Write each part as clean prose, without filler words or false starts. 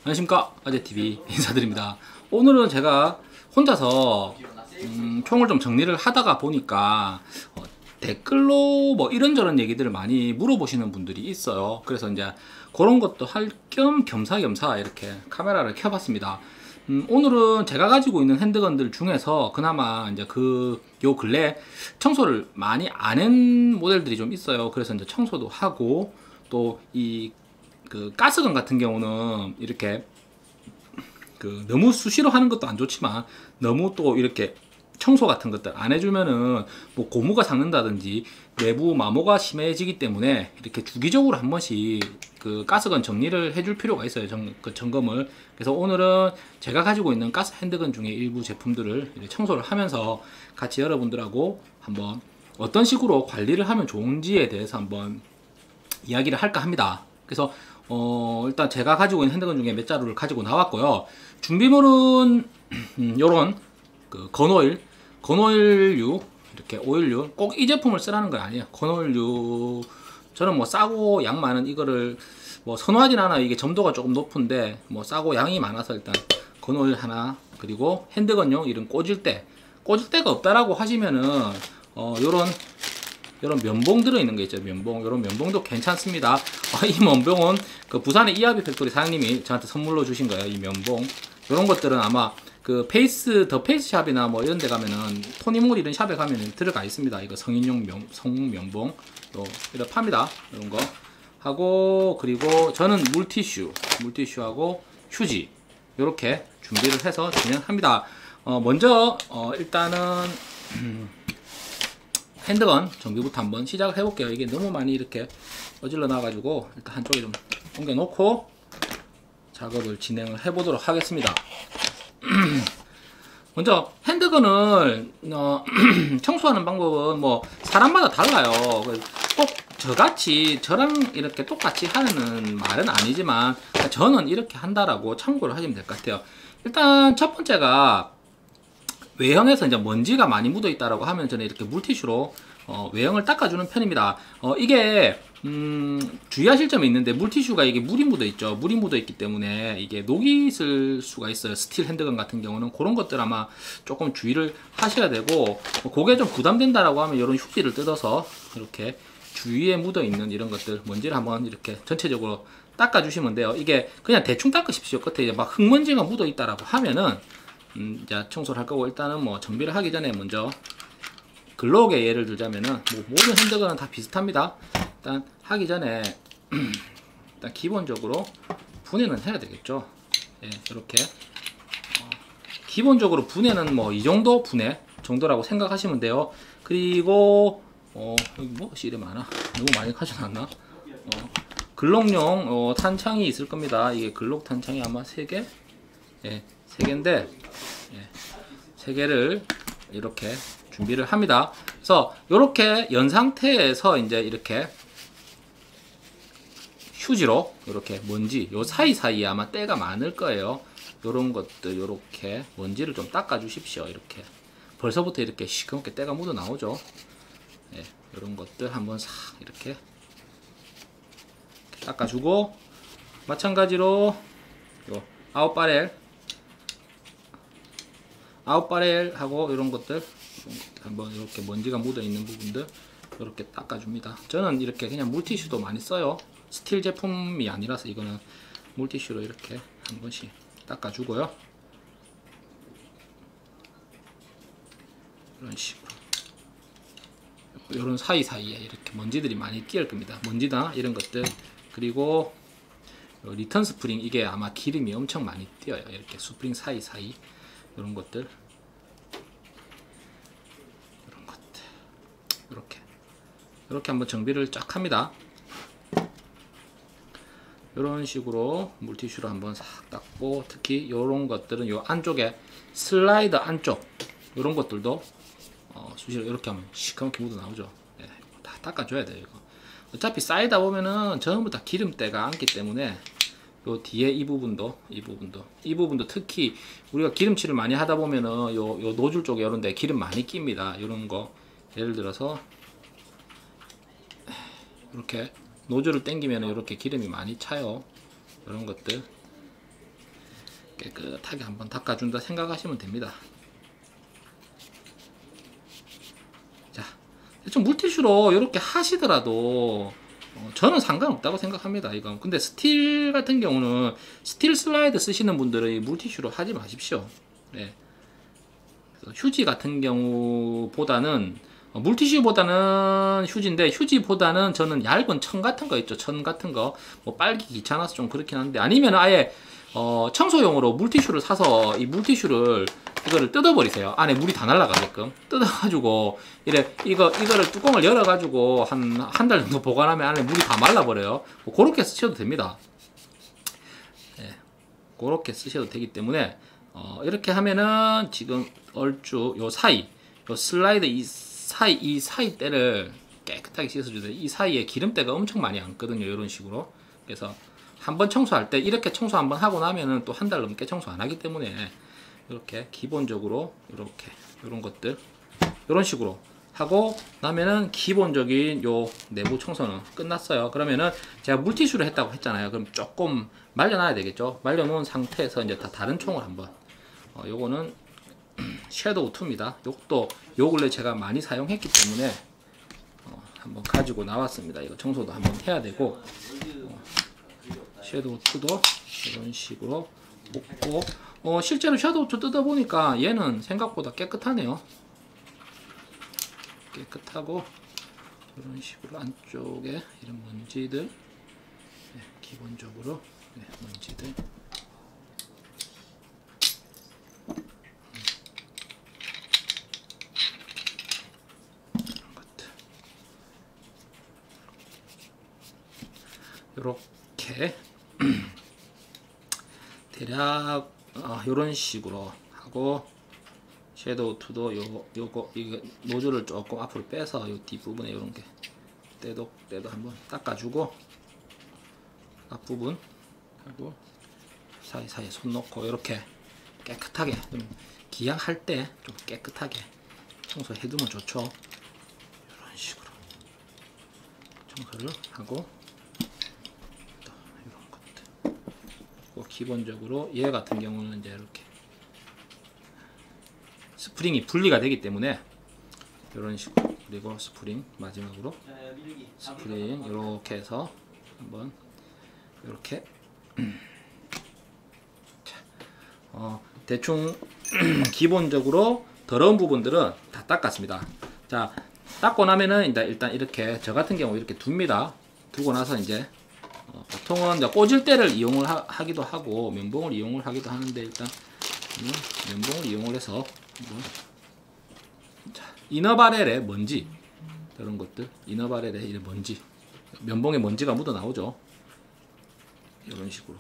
안녕하십니까, 아재TV 인사드립니다. 오늘은 제가 혼자서 총을 좀 정리를 하다가 보니까 댓글로 뭐 이런저런 얘기들을 많이 물어보시는 분들이 있어요. 그래서 이제 그런 것도 할 겸 겸사겸사 이렇게 카메라를 켜봤습니다. 오늘은 제가 가지고 있는 핸드건들 중에서 그나마 이제 요 근래 청소를 많이 안 한 모델들이 좀 있어요. 그래서 이제 청소도 하고 또 가스건 같은 경우는 이렇게 너무 수시로 하는 것도 안 좋지만 너무 또 이렇게 청소 같은 것들 안 해주면은 뭐 고무가 삭는다든지 내부 마모가 심해지기 때문에 이렇게 주기적으로 한 번씩 가스건 정리를 해줄 필요가 있어요. 점검을. 그래서 오늘은 제가 가지고 있는 가스 핸드건 중에 일부 제품들을 청소를 하면서 같이 여러분들하고 한번 어떤 식으로 관리를 하면 좋은지에 대해서 한번 이야기를 할까 합니다. 그래서 일단 제가 가지고 있는 핸드건 중에 몇 자루를 가지고 나왔고요. 준비물은 요런 건오일류 이렇게 오일류, 꼭 이 제품을 쓰라는 건 아니에요. 건오일류 저는 뭐 싸고 양 많은 이거를 뭐 선호하진 않아요. 이게 점도가 조금 높은데 뭐 싸고 양이 많아서 일단 건오일 하나, 그리고 핸드건용 이런 꽂을 데가 없다라고 하시면은 요런 면봉 들어있는 게 있죠. 요런 면봉도 괜찮습니다. 이 면봉은 부산의 이하비 팩토리 사장님이 저한테 선물로 주신 거예요. 이 면봉. 요런 것들은 아마 더 페이스 샵이나 뭐 이런 데 가면은 토니몰 이런 샵에 가면은 들어가 있습니다. 이거 성인용 면봉. 이렇게 팝니다. 이런 거. 하고, 그리고 저는 물티슈하고 휴지. 요렇게 준비를 해서 진행합니다. 먼저, 일단은, 핸드건 정비부터 한번 시작을 해볼게요. 이게 너무 많이 이렇게 어질러 놔가지고 일단 한쪽에 좀 옮겨 놓고 작업을 진행을 해보도록 하겠습니다. 먼저 핸드건을 청소하는 방법은 뭐 사람마다 달라요. 꼭 저랑 이렇게 똑같이 하는 말은 아니지만 저는 이렇게 한다라고 참고를 하시면 될 것 같아요. 일단 첫 번째가 외형에서 이제 먼지가 많이 묻어 있다라고 하면 저는 이렇게 물티슈로 외형을 닦아주는 편입니다. 이게 주의하실 점이 있는데, 물티슈가 이게 물이 묻어 있죠. 물이 묻어 있기 때문에 이게 녹이 있을 수가 있어요. 스틸 핸드건 같은 경우는 그런 것들 아마 조금 주의를 하셔야 되고, 그게 좀 부담된다라고 하면 이런 휴지를 뜯어서 이렇게 주위에 묻어 있는 이런 것들 먼지를 한번 이렇게 전체적으로 닦아주시면 돼요. 이게 그냥 대충 닦으십시오. 끝에 이제 막 흙먼지가 묻어 있다라고 하면은 이제 청소를 할 거고, 일단은 뭐 정비를 하기 전에 먼저 글록에 예를 들자면은 뭐 모든 핸드건은 다 비슷합니다. 일단 하기 전에 일단 기본적으로 분해는 해야 되겠죠. 예, 이렇게 기본적으로 분해는 뭐 이 정도 분해 정도라고 생각하시면 돼요. 그리고 여기 뭐엇이 이래 많아. 너무 많이 가져놨나? 글록용 탄창이 있을 겁니다. 이게 글록 탄창이 아마 3개? 예, 3개인데 예, 3개를 이렇게 준비를 합니다. 그래서 이렇게 연 상태에서 이제 이렇게 휴지로 이렇게 먼지 요 사이사이에 아마 때가 많을 거예요. 요런 것들 요렇게 먼지를 좀 닦아 주십시오. 이렇게 벌써부터 이렇게 시커멓게 때가 묻어 나오죠. 예, 요런 것들 한번 싹 이렇게 닦아 주고, 마찬가지로 요 아웃바렐 하고 이런 것들 한번 이렇게 먼지가 묻어 있는 부분들 이렇게 닦아 줍니다. 저는 이렇게 그냥 물티슈도 많이 써요. 스틸 제품이 아니라서 이거는 물티슈로 이렇게 한 번씩 닦아 주고요. 이런 식으로 이런 사이사이에 이렇게 먼지들이 많이 끼을 겁니다. 먼지나 이런 것들. 그리고 리턴 스프링, 이게 아마 기름이 엄청 많이 띄어요. 이렇게 스프링 사이사이 이런 것들 이렇게 한번 정비를 쫙 합니다. 이런 식으로 물티슈로 한번 싹 닦고, 특히 이런 것들은 요 안쪽에 슬라이더 안쪽 이런 것들도 수시로 이렇게 하면 시커멓게 묻어 나오죠. 예, 다 닦아줘야 돼요. 이거 어차피 쌓이다 보면은 전부 다 기름때가 앉기 때문에 요 뒤에 이 부분도 특히 우리가 기름칠을 많이 하다 보면은 요 노즐 쪽에 이런 데 기름 많이 낍니다. 이런 거 예를 들어서 이렇게 노즐을 당기면 이렇게 기름이 많이 차요. 이런 것들 깨끗하게 한번 닦아준다 생각하시면 됩니다. 자, 좀 물티슈로 이렇게 하시더라도 저는 상관없다고 생각합니다. 이건 근데 스틸 같은 경우는 스틸 슬라이드 쓰시는 분들은 물티슈로 하지 마십시오. 네. 휴지 같은 경우보다는 물티슈보다는 휴지인데, 휴지보다는 저는 얇은 천 같은 거 있죠. 천 같은 거 뭐 빨기 귀찮아서 좀 그렇긴 한데, 아니면 아예 청소용으로 물티슈를 사서 이 물티슈를 이거를 뜯어버리세요. 안에 물이 다 날아가게끔 뜯어가지고 이거를 뚜껑을 열어가지고 한 달 정도 보관하면 안에 물이 다 말라버려요. 뭐 그렇게 쓰셔도 됩니다. 네, 그렇게 쓰셔도 되기 때문에 이렇게 하면은 지금 얼추 요 사이, 요 슬라이드 이 사이 때를 깨끗하게 씻어주세요. 이 사이에 기름때가 엄청 많이 앉거든요. 이런 식으로. 그래서 한번 청소할 때 이렇게 청소 한번 하고 나면은 또 한 달 넘게 청소 안 하기 때문에 이렇게 기본적으로 이렇게 이런 것들 이런 식으로 하고 나면은 기본적인 요 내부 청소는 끝났어요. 그러면은 제가 물티슈를 했다고 했잖아요. 그럼 조금 말려놔야 되겠죠. 말려놓은 상태에서 이제 다 다른 총을 한번 요거는 섀도우 2입니다. 요것도 요 근래 제가 많이 사용했기 때문에 한번 가지고 나왔습니다. 이거 청소도 한번 해야 되고 섀도우 2도 이런 식으로 먹고 실제로 섀도우 2 뜯어보니까 얘는 생각보다 깨끗하네요. 깨끗하고 이런 식으로 안쪽에 이런 먼지들 기본적으로 먼지들 이렇게 대략 이런 식으로 하고 섀도우 2도 이거 노즐을 조금 앞으로 빼서 이 뒷부분에 이런 게 때도 한번 닦아주고 앞부분 하고 사이사이에 손 넣고 이렇게 깨끗하게 좀 기양할 때 좀 깨끗하게 청소해두면 좋죠. 이런 식으로 청소를 하고 기본적으로 얘 같은 경우는 이제 이렇게 스프링이 분리가 되기 때문에 이런 식으로, 그리고 스프링 마지막으로 스프링 이렇게 해서 한번 이렇게 대충 기본적으로 더러운 부분들은 다 닦았습니다. 자, 닦고 나면은 일단 이렇게 저 같은 경우 이렇게 둡니다. 두고 나서 이제 보통은 이제 꽂을 때를 이용을 하기도 하고 면봉을 이용을 하기도 하는데, 일단 면봉을 이용을 해서 자, 이너바렐의 먼지 이런 것들, 이너바렐의 이 먼지, 면봉에 먼지가 묻어 나오죠. 이런 식으로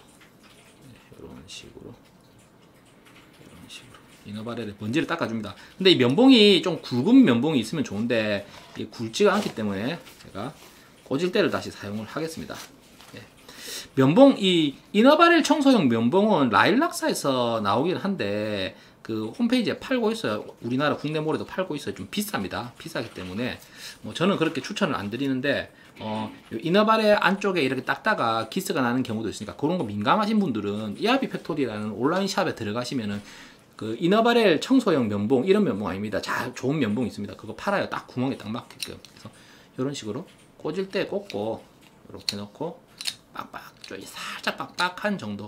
이너바렐의 먼지를 닦아줍니다. 근데 이 면봉이 좀 굵은 면봉이 있으면 좋은데 이 굵지가 않기 때문에 제가 꽂을 때를 다시 사용을 하겠습니다. 면봉, 이 이너바렐 청소용 면봉은 라일락사에서 나오긴 한데 그 홈페이지에 팔고 있어요. 우리나라 국내몰에도 팔고 있어요. 좀 비쌉니다. 비싸기 때문에 뭐 저는 그렇게 추천을 안 드리는데 이너바렐 안쪽에 이렇게 닦다가 기스가 나는 경우도 있으니까 그런 거 민감하신 분들은 이하비 팩토리라는 온라인 샵에 들어가시면은 그 이너바렐 청소용 면봉, 이런 면봉 아닙니다. 좋은 면봉 있습니다. 그거 팔아요. 딱 구멍에 딱 맞게끔. 그래서 이런 식으로 꽂을 때 꽂고 이렇게 넣고 빡빡, 좀 살짝 빡빡한 정도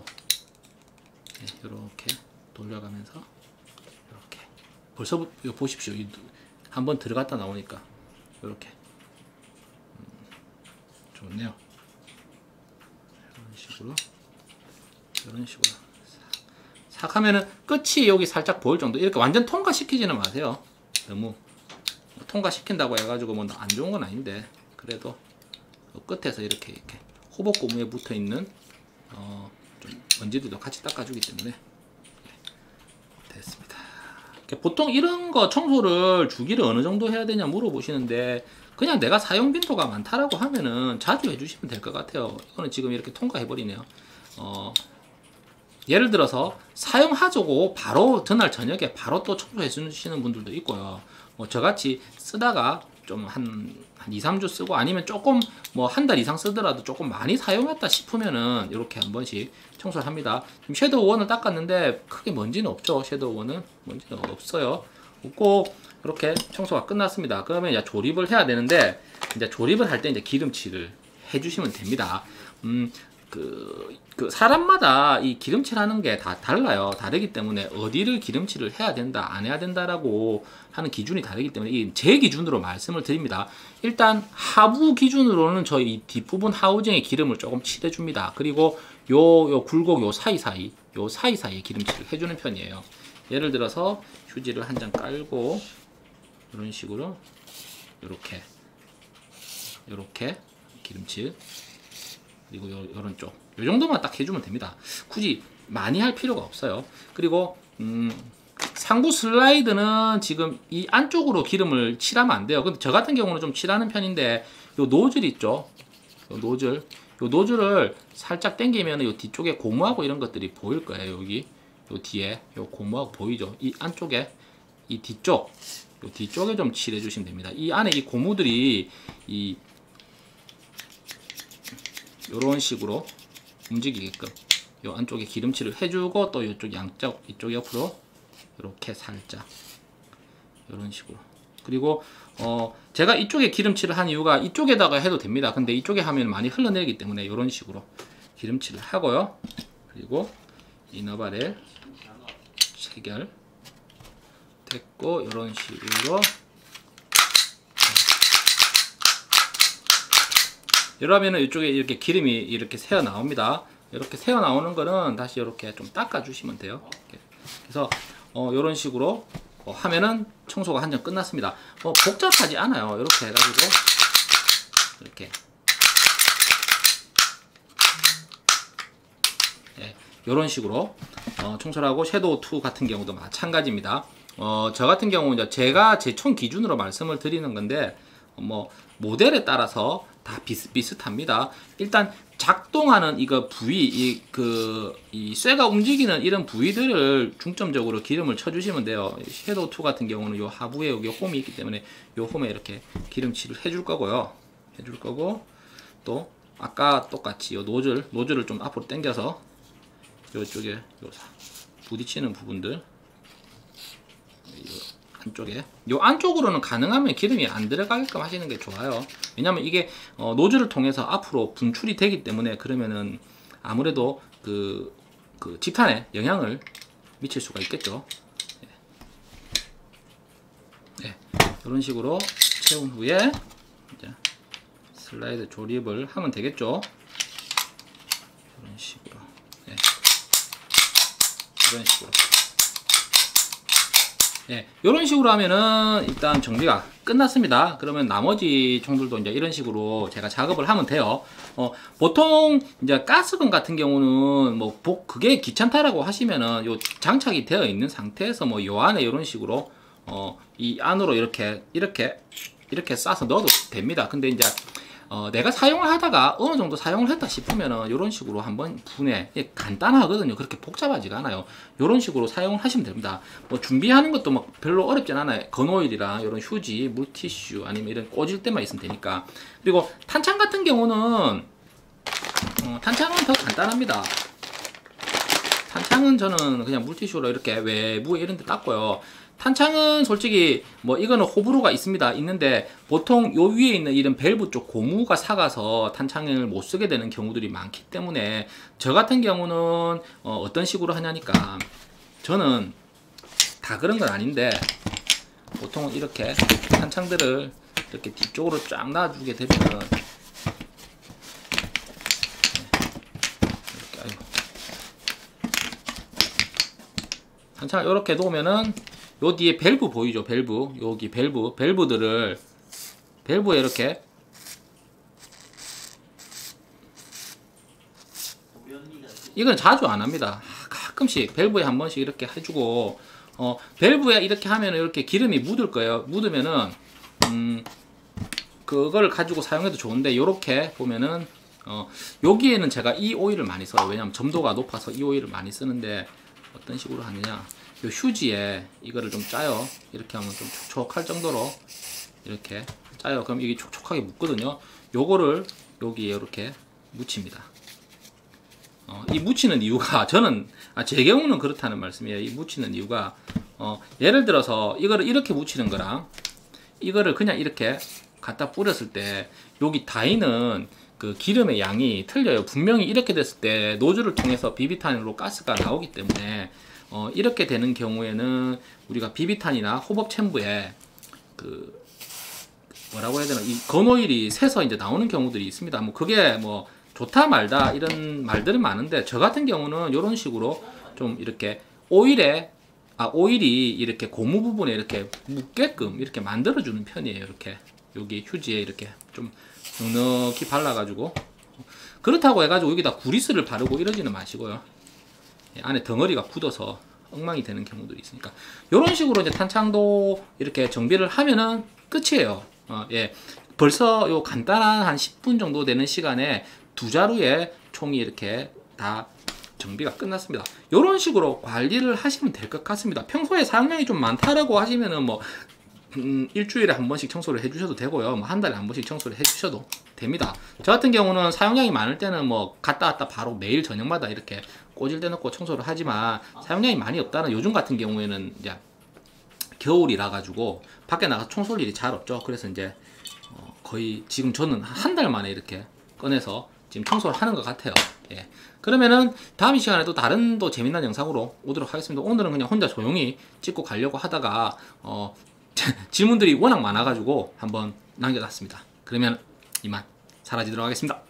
이렇게 돌려가면서 이렇게 벌써 이거 보십시오. 한번 들어갔다 나오니까 이렇게 좋네요. 이런 식으로 싹 하면은 끝이 여기 살짝 보일 정도. 이렇게 완전 통과시키지는 마세요. 너무 통과시킨다고 해가지고 뭐 안 좋은 건 아닌데, 그래도 끝에서 이렇게 호복 고무에 붙어 있는 좀 먼지들도 같이 닦아주기 때문에 됐습니다. 보통 이런 거 청소를 주기를 어느 정도 해야 되냐 물어보시는데, 그냥 내가 사용 빈도가 많다라고 하면은 자주 해주시면 될 것 같아요. 이거는 지금 이렇게 통과해버리네요. 예를 들어서 사용하자고 바로 전날 저녁에 바로 또 청소해 주시는 분들도 있고요. 저같이 쓰다가 좀 한 한 2, 3주 쓰고 아니면 조금 뭐 한 달 이상 쓰더라도 조금 많이 사용했다 싶으면은 이렇게 한 번씩 청소를 합니다. 지금 섀도우 원을 닦았는데 크게 먼지는 없죠. 섀도우 원은 먼지는 없어요. 없고 이렇게 청소가 끝났습니다. 그러면 이제 조립을 해야 되는데 이제 조립을 할 때 이제 기름칠을 해주시면 됩니다. 그 사람마다 이 기름칠하는 게 다 달라요. 다르기 때문에 어디를 기름칠을 해야 된다, 안 해야 된다라고 하는 기준이 다르기 때문에 이 제 기준으로 말씀을 드립니다. 일단 하부 기준으로는 저희 이 뒷부분 하우징에 기름을 조금 칠해줍니다. 그리고 요 굴곡 요 사이사이에 기름칠을 해주는 편이에요. 예를 들어서 휴지를 한 장 깔고 이런 식으로 요렇게 기름칠, 그리고 요런 쪽 요 정도만 딱 해주면 됩니다. 굳이 많이 할 필요가 없어요. 그리고 상부 슬라이드는 지금 이 안쪽으로 기름을 칠하면 안 돼요. 근데 저 같은 경우는 좀 칠하는 편인데 요 노즐 있죠, 요 노즐을 살짝 당기면 요 뒤쪽에 고무하고 이런 것들이 보일 거예요. 여기 요 뒤에 요 고무하고 보이죠. 이 안쪽에 이 뒤쪽 요 뒤쪽에 좀 칠해 주시면 됩니다. 이 안에 이 고무들이 요런 식으로 움직이게끔 요 안쪽에 기름칠을 해주고, 또 이쪽 양쪽 이쪽 옆으로 이렇게 살짝 요런 식으로. 그리고 제가 이쪽에 기름칠을 한 이유가 이쪽에다가 해도 됩니다. 근데 이쪽에 하면 많이 흘러내리기 때문에 이런 식으로 기름칠을 하고요. 그리고 이너바렐 체결 됐고, 이런 식으로 이러면은 이쪽에 이렇게 기름이 이렇게 새어 나옵니다. 이렇게 새어 나오는 거는 다시 이렇게 좀 닦아 주시면 돼요. 그래서 이런 식으로 하면은 청소가 한정 끝났습니다. 복잡하지 않아요. 이렇게 해가지고 이렇게 이런 식으로 청소를 하고, 섀도우 2 같은 경우도 마찬가지입니다. 저 같은 경우 이제 제가 제 총 기준으로 말씀을 드리는 건데 뭐 모델에 따라서 다 비슷합니다. 일단 작동하는 이거 부위, 이 쇠가 움직이는 이런 부위들을 중점적으로 기름을 쳐주시면 돼요. 섀도우 2 같은 경우는 요 하부에 여기 홈이 있기 때문에 요 홈에 이렇게 기름칠을 해줄 거고요. 또 아까 똑같이 요 노즐을 좀 앞으로 당겨서 요쪽에 요 부딪히는 부분들 요 안쪽으로는 가능하면 기름이 안 들어가게끔 하시는 게 좋아요. 왜냐면 이게 노즐을 통해서 앞으로 분출이 되기 때문에, 그러면은 아무래도 그 집탄에 영향을 미칠 수가 있겠죠. 이런 식으로 채운 후에 이제 슬라이드 조립을 하면 되겠죠. 이런 식으로 이런 식으로 하면은 일단 정리가 끝났습니다. 그러면 나머지 총들도 이제 이런 식으로 제가 작업을 하면 돼요. 보통 이제 가스건 같은 경우는 뭐 그게 귀찮다라고 하시면은 요 장착이 되어 있는 상태에서 뭐 요 안에 이런 식으로 이 안으로 이렇게 싸서 넣어도 됩니다. 근데 이제 내가 사용을 하다가 어느 정도 사용을 했다 싶으면은 이런 식으로 한번 분해, 간단하거든요. 그렇게 복잡하지가 않아요. 이런 식으로 사용을 하시면 됩니다. 뭐 준비하는 것도 막 별로 어렵진 않아요. 건오일이랑 이런 휴지, 물티슈 아니면 이런 꽂을 때만 있으면 되니까. 그리고 탄창 같은 경우는 탄창은 더 간단합니다. 탄창은 저는 그냥 물티슈로 이렇게 외부에 이런 데 닦고요. 탄창은 솔직히 뭐 이거는 호불호가 있는데 보통 요 위에 있는 이런 밸브 쪽 고무가 삭아서 탄창을 못 쓰게 되는 경우들이 많기 때문에, 저 같은 경우는 어떤 식으로 하냐니까, 저는 다 그런 건 아닌데 보통 이렇게 탄창들을 이렇게 뒤쪽으로 쫙 놔주게 되면 탄창을 이렇게 놓으면은 요 뒤에 밸브 보이죠? 밸브. 여기 밸브들을 밸브에 이렇게 이건 자주 안 합니다. 가끔씩 밸브에 한 번씩 이렇게 해주고, 밸브에 이렇게 하면 이렇게 기름이 묻을 거예요. 묻으면은 그걸 가지고 사용해도 좋은데, 요렇게 보면은 여기에는 제가 이 오일을 많이 써요. 왜냐면 점도가 높아서 이 오일을 많이 쓰는데, 어떤 식으로 하느냐, 요 휴지에 이거를 좀 짜요. 이렇게 하면 좀 촉촉할 정도로 이렇게 차요. 그럼 이게 촉촉하게 묻거든요. 요거를 여기에 이렇게 묻힙니다. 이 묻히는 이유가 저는 제 경우는 그렇다는 말씀이에요. 이 묻히는 이유가 예를 들어서 이거를 이렇게 묻히는 거랑 이거를 그냥 이렇게 갖다 뿌렸을 때 여기 다이는 그 기름의 양이 틀려요. 분명히 이렇게 됐을 때 노즐을 통해서 비비탄으로 가스가 나오기 때문에 이렇게 되는 경우에는 우리가 비비탄이나 호법 챔브에 그 뭐라고 해야 되나, 이 건오일이 새서 이제 나오는 경우들이 있습니다. 뭐 그게 뭐 좋다 말다 이런 말들은 많은데, 저 같은 경우는 이런 식으로 좀 이렇게 오일이 이렇게 고무 부분에 이렇게 묻게끔 이렇게 만들어주는 편이에요. 이렇게 여기 휴지에 이렇게 좀 넉넉히 발라가지고, 그렇다고 해가지고 여기다 구리스를 바르고 이러지는 마시고요. 안에 덩어리가 굳어서 엉망이 되는 경우들이 있으니까 이런 식으로 이제 탄창도 이렇게 정비를 하면은 끝이에요. 예. 벌써 요 간단한 한 10분 정도 되는 시간에 두 자루의 총이 이렇게 다 정비가 끝났습니다. 이런 식으로 관리를 하시면 될 것 같습니다. 평소에 사용량이 좀 많다라고 하시면은 뭐 일주일에 한 번씩 청소를 해주셔도 되고요. 뭐 한 달에 한 번씩 청소를 해주셔도 됩니다. 저 같은 경우는 사용량이 많을 때는 뭐 갔다 왔다 바로 매일 저녁마다 이렇게 꼬질대 놓고 청소를 하지만, 사용량이 많이 없다는 요즘 같은 경우에는 이제 겨울이라 가지고 밖에 나가서 청소할 일이 잘 없죠. 그래서 이제 거의 지금 저는 한 달 만에 이렇게 꺼내서 지금 청소를 하는 것 같아요. 예. 그러면은 다음 시간에도 다른 또 재미난 영상으로 오도록 하겠습니다. 오늘은 그냥 혼자 조용히 찍고 가려고 하다가 질문들이 워낙 많아가지고 한번 남겨놨습니다. 그러면 이만 사라지도록 하겠습니다.